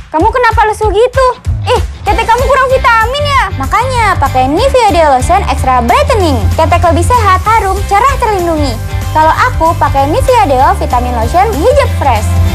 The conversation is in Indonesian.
kamu kenapa lesu gitu? Ih, ketek kamu kurang vitamin ya? Makanya pakai Nivea Day Lotion Extra Brightening. Ketek lebih sehat, harum, cerah terlindungi. Kalau aku pakai Nivea Deo Vitamin Lotion Hijab Fresh.